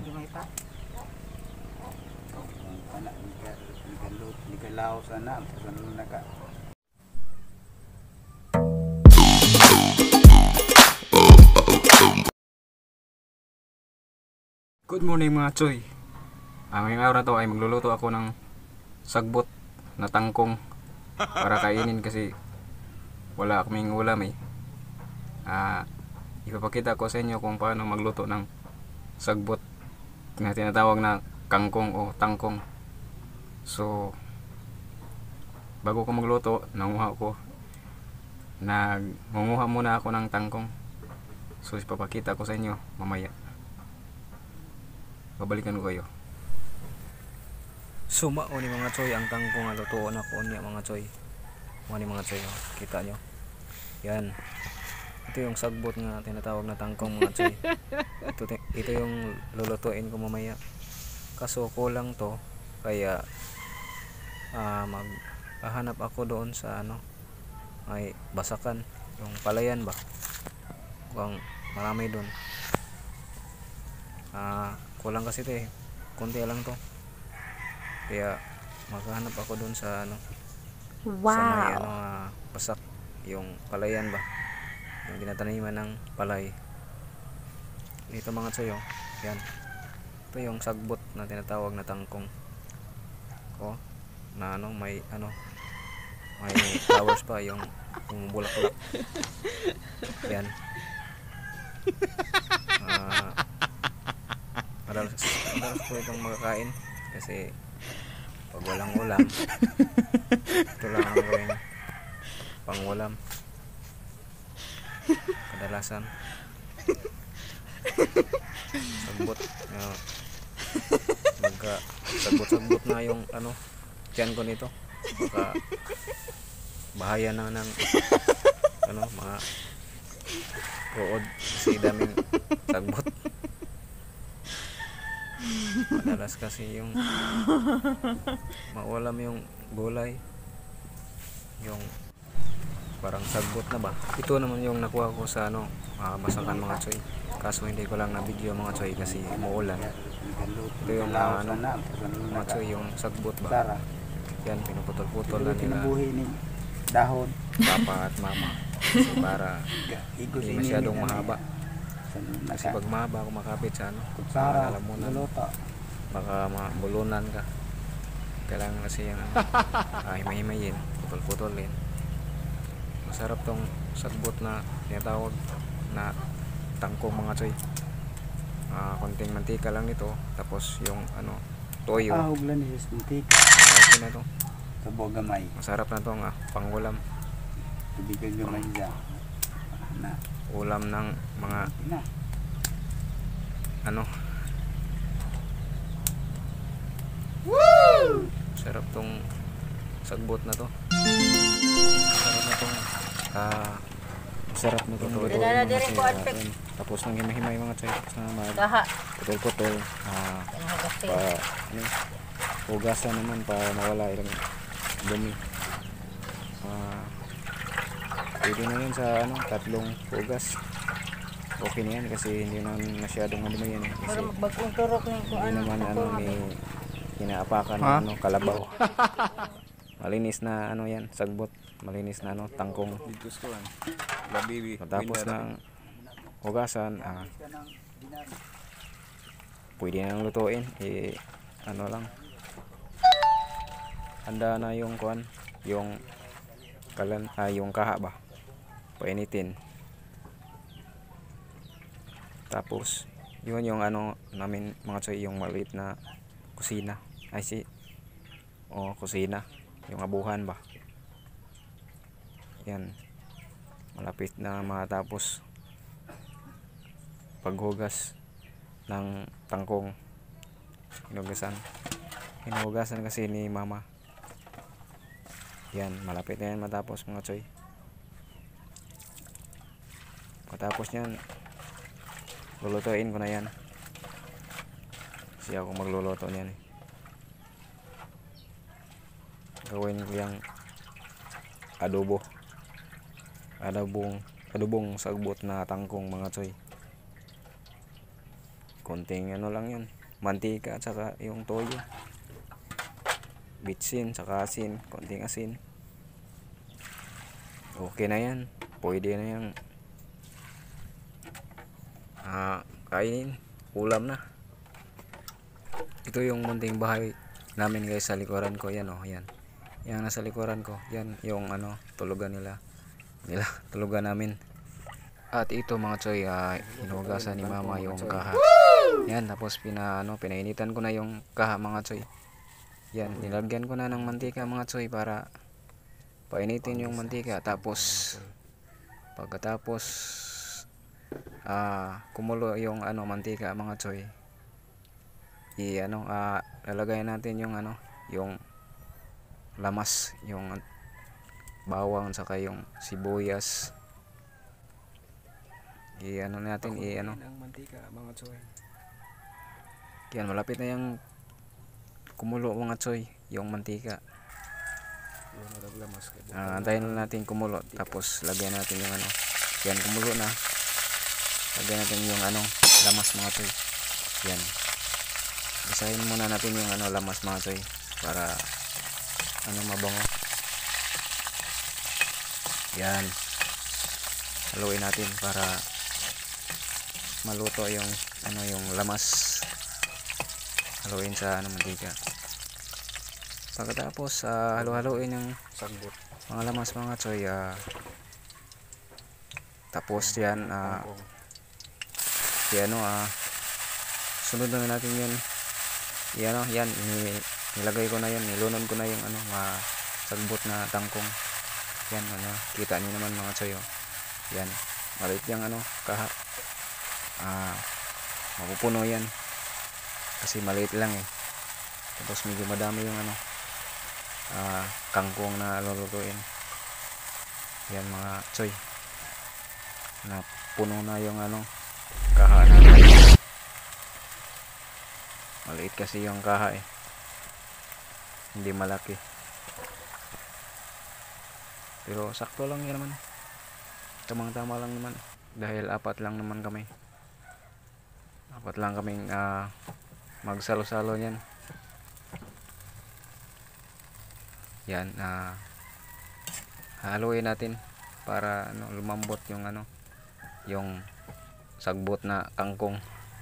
may pa. Anak ni kalaw sana sanun naka. Good morning mga choy. Ngayong araw na to ay magluluto ako ng sagbot na tangkong para kainin kasi wala kaming ulam eh. Ipapakita ko sa inyo kung paano magluto ng sagbot na tinatawag na kangkong o tangkong. So bago ko magluto, nangunguha muna ako ng tangkong. So ipapakita ko sa inyo mamaya. Babalikan ko kayo. So mao ni mga choy ang tangkong nga lutuon ako niya mga choy. Mao ni mga choy, kita nyo. Yan. Ito yung sagbot nga tinatawag na tangkong mga choy. Ito yung lulutuin ko mamaya. Kaso kulang to kaya maghahanap ako doon sa may basakan, yung palayan ba. Kung marami doon. Kulang kasi ito eh, konti lang to, kaya maghahanap ako dun sa sa may pasak, yung palayan ba, yung ginataniman ng palay. Ito mga tsoy, yan, ito yung sagbot na tinatawag na tangkong na may may flowers pa, yung bulaklak. Yan. Madalas ko itong makakain kasi pag walang ulam ito lang ang gawin pang ulam kadalasan. Sagbot sagbot na yung tiyan ko nito, baka bahaya na ng mga rood kasi daming sagbot. Madalas kasi yung maulam yung gulay, yung parang sagbot na ba. Ito naman yung nakuha ko sa basakan mga choy, kaso hindi ko lang na video mga choy kasi muulan. Ito yung mga choy, yung sagbot ba. Yan, pinuputol-putol na nila Dahon papa at mama kasi para hindi masyadong mahaba. Kasi pag mahaba kumakapit sa lalamunan, baka mabulunan ka. Kailangan kasi yung himay-himayin, putol-putolin. Masarap tong sagbot na tinatawag na tangkong mga choy. Konting mantika lang nito, tapos yung toyo. Okay na to. Tabo gamay. Masarap na tong pangulam. Tubigan gamay dyan. Ulam ng mga sarap tong sagbot na to. Sarap na tong masarap na tong tapos nang himay-himay mga choy, tapos na putol-putol hugasan naman para mawala ilang dumi. Pwede na yun sa tatlong hugas. Okay na yan kasi hindi naman masyadong madumi yan kasi hindi naman may kinaapakan kalabaw. Malinis na yan, sagbot. Malinis na tangkong. Tapos ng hugasan, pwede na lutuin. Lang handa na yung yung yung kaha ba, painitin. Tapos yun yung namin mga choy, yung maliit na kusina, kusina, yung abuhan ba. Yan, malapit na matapos paghugas ng tangkong. Hinugasan kasi ni mama. Yan, malapit na yan matapos mga choy. Matapos yan, lulutuin ko na yan kasi ako magluluto niyan. Gawin ko yung adobong sagbot na tangkong mga choy. Konting lang yan, mantika at saka yung toyo, bitsin, saka asin, konting asin. Okay na yan, pwede na yung kainin, ulam na. Ito yung munting bahay namin guys sa likuran ko. Yan oh, yan. Yan nasa likuran ko. Yan yung tulugan nila. Tulugan namin. At ito mga choy, hinugasan ni mama yung kaha. Yan, tapos pinainitan ko na yung kaha mga choy. Yan, nilagyan ko na ng mantika mga choy para painitin yung mantika. Tapos pagkatapos kumulo yung mantika mga choy, lalagay natin yung yung lamas, yung bawang saka yung sibuyas. Natin ang mantika mga choy. Yan, malapit na yung kumulo mga choy yung mantika. Antayin lang natin kumulo, tapos lagyan natin yung yan, kumulo na. Lagyan natin yung lamas mga choy. Yan, isahin muna natin yung lamas mga choy para mabango. Yan, haluin natin para maluto yung yung lamas. Haluin sa mantika. Pagkatapos halu-haluin yung sagbot, mga lamas mga choy. Tapos yan sunod na natin yun. Yan, nilagay ko na yan, nilunod ko na yung sagbot na tangkong. Yan, kita niyo naman mga choy. Yan, maliit yung kaha. Mapupuno yan kasi maliit lang eh. Tapos medyo madami yung kangkong na lulutuin. Yan mga choy, na puno na yung kaha natin. Maliit kasi yung kaha eh, hindi malaki, pero sakto lang yan naman, tamang tama lang naman, dahil apat lang kaming magsalo-salo niyan. Yan, haluin natin para lumambot yung yung sagbot na kangkong.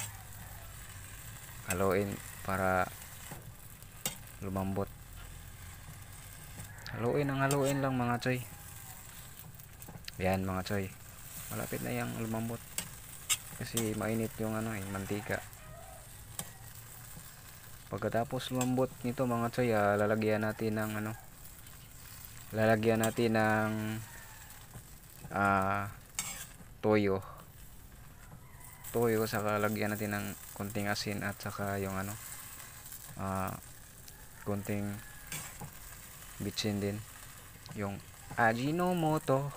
Haluin para lumambot. Haluin lang mga choy. Yan mga choy, malapit na yung lumambot kasi mainit yung mantika. Pagkatapos lumambot nito mga choy, lalagyan natin ng toyo, saka lagyan natin ng konting asin at saka yung konting bitsin din, yung Ajinomoto.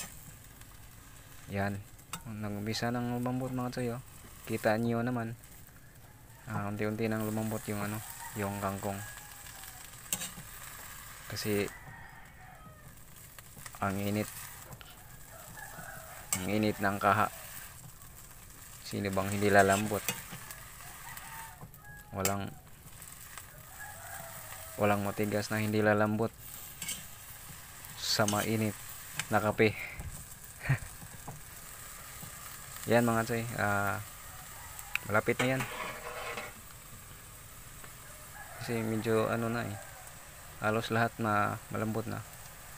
Yan, nag-umpisa ng lumambot mga choy. Kita niyo naman, unti-unti nang lumambot yung yung kangkong kasi ang init ng kaha. Sino bang hindi lalambot? Walang matigas na hindi lalambot sa mainit na kape. Yan mga choy, malapit na yan kasi medyo halos lahat na malambot na.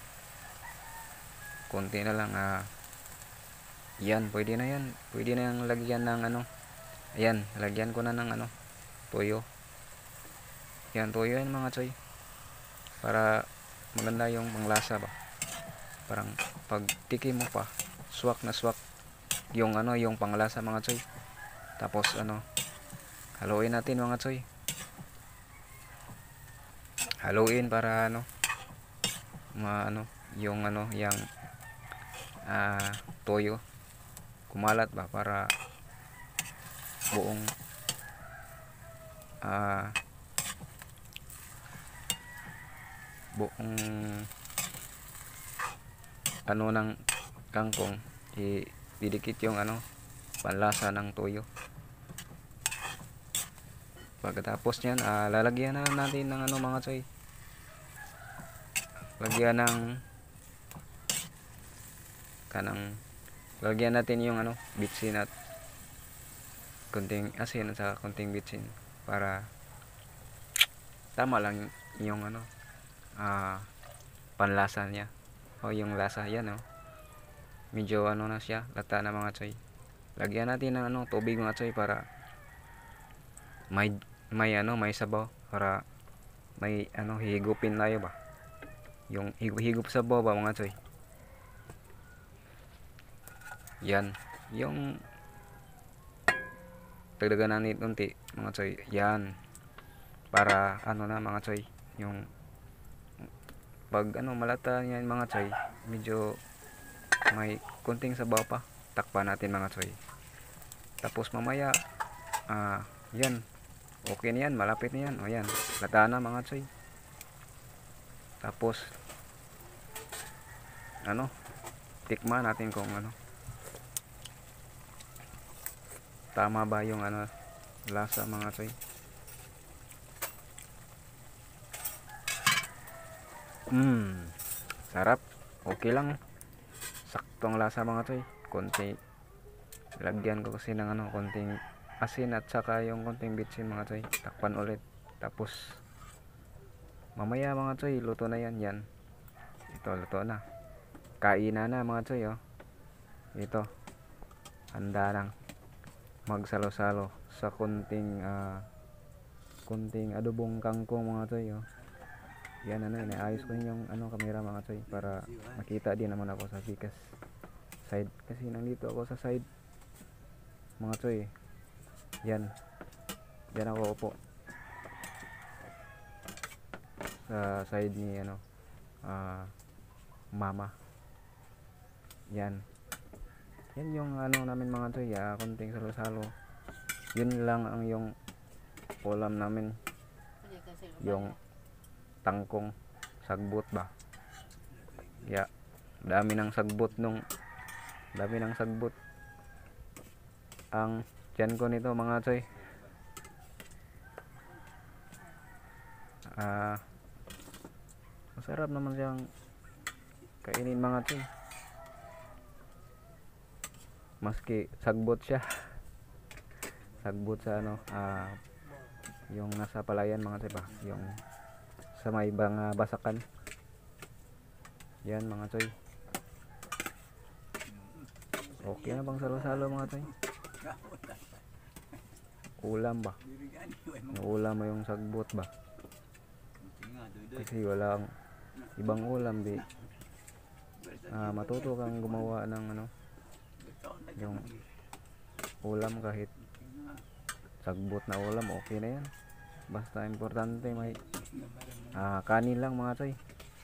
Konti na lang. Yan, pwede na yan. Pwede na yung lagyan ng ayan, lagyan ko na ng toyo. Yan, toyo yan mga choy, para maganda yung panglasa ba. Parang pag tikim mo pa, swak na swak yung yung panglasa mga choy. Tapos haluin natin mga choy. Haluin para yung yung toyo kumalat ba, para buong ng kangkong, didikit yung panlasa ng toyo. Pagkatapos niyan, lalagyan na natin ng ano mga choy. Lagyan natin yung ano, bitsin at konting asin at saka konting bitsin para tama lang yung ano, panlasa niya o yung lasa. Yan oh. Medyo ano na siya, lata na mga choy. Lagyan natin ng ano, tubig mga choy para may sabaw, para may ano, higupin tayo ba. Yung higup sabaw ba mga choy. Yan, yung dagdagan natin unti mga choy. Yan, para ano na mga choy, yung pag ano malata yan mga choy, medyo may konting sabaw pa, takpan natin mga choy. Tapos mamaya yan, okay na yan, malapit na yan. O yan, lata na mga choy. Tapos ano, tikman natin kung ano, tama ba yung ano, lasa mga choy. Sarap, okay lang, saktong lasa mga choy. Konti, lagyan ko kasi ng ano, konting asin at saka yung konting bitsin mga choy. Takpan ulit. Tapos mamaya mga choy, luto na yan. Yan, ito luto na, kainan na mga choy oh. Ito, handa lang magsalo-salo sa konting adobong kangkong mga choy oh. Yan ano, inaayos ko yung ano, camera mga choy para makita din naman ako sa Vikas side, kasi nandito ako sa side mga choy. Yan, diyan ako upo sa side ni ano, mama. Yan yung ano namin mga choy, konting salo-salo. Yun lang ang yung ulam namin, yung tangkong sagbot ba. Dami ng sagbot ang tiyan ko nito mga choy. Masarap naman siyang kainin mga choy, maski sagbot siya. Sagbot sa ano, yung nasa palayan mga choy ba, yung sa may ibang basakan. Yan mga choy, okay na bang salo-salo mga choy? Ulam ba, ulam mo yung sagbot ba, kasi walang ibang ulam di. Matuto kang gumawa ng ano, yung ulam, kahit sagbot na ulam okay na yan, basta importante may kanin lang mga choy.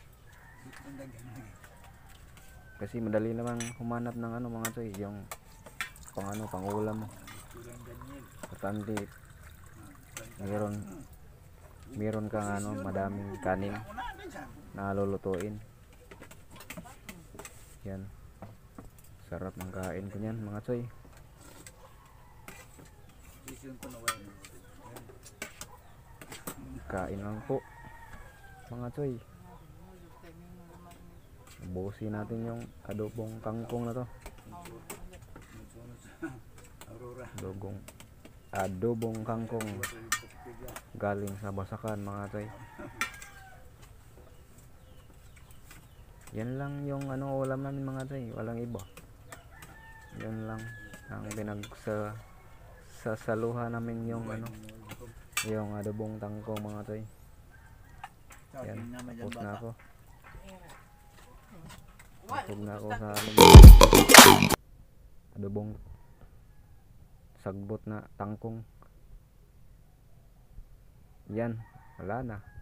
Kasi madali naman humanap ng ano mga choy, yung pang ano, pang ulam mo. Importante meron kang ano, madaming kanin na lulutuin. Yan, sarap ng kain ko yan mga choy. Kain lang po mga choy. Ubusin natin yung adobong kangkong na to. Adobong kangkong galing sa basakan mga choy. Yan lang yung ano, ulam namin mga choy, walang iba. Yan lang ang saluhan namin, yung ano, yung adobong kangkong mga choy. Yan, tapos na ako. Tapos na ako sa adobong sagbot na tangkong. Yan, wala na.